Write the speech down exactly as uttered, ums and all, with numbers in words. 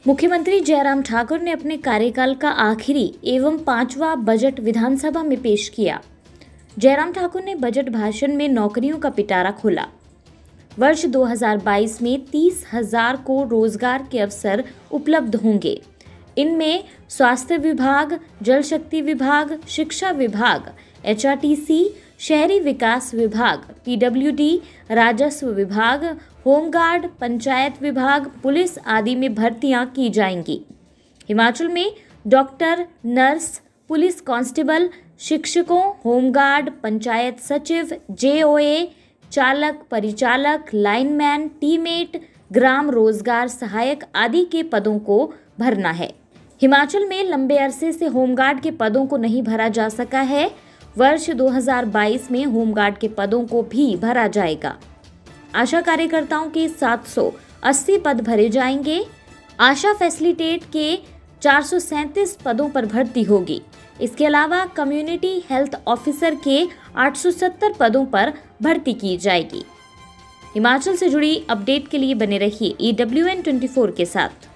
मुख्यमंत्री जयराम ठाकुर ने अपने कार्यकाल का आखिरी एवं पांचवा बजट विधानसभा में पेश किया। जयराम ठाकुर ने बजट भाषण में नौकरियों का पिटारा खोला। वर्ष दो हज़ार बाईस में तीस हजार को रोजगार के अवसर उपलब्ध होंगे। इनमें स्वास्थ्य विभाग, जल शक्ति विभाग, शिक्षा विभाग, एच आर टी सी, शहरी विकास विभाग, पी डब्ल्यू डी, राजस्व विभाग, होमगार्ड, पंचायत विभाग, पुलिस आदि में भर्तियां की जाएंगी। हिमाचल में डॉक्टर, नर्स, पुलिस कांस्टेबल, शिक्षकों, होमगार्ड, पंचायत सचिव, जे ओ ए, चालक, परिचालक, लाइनमैन, टीमेट, ग्राम रोजगार सहायक आदि के पदों को भरना है। हिमाचल में लंबे अरसे से होमगार्ड के पदों को नहीं भरा जा सका है। वर्ष दो हज़ार बाईस में होमगार्ड के पदों को भी भरा जाएगा। आशा कार्यकर्ताओं के सात सौ अस्सी पद भरे जाएंगे। आशा फैसिलिटेट के चार सौ सैंतीस पदों पर भर्ती होगी। इसके अलावा कम्युनिटी हेल्थ ऑफिसर के आठ सौ सत्तर पदों पर भर्ती की जाएगी। हिमाचल से जुड़ी अपडेट के लिए बने रहिए ई डब्ल्यू एन चौबीस के साथ।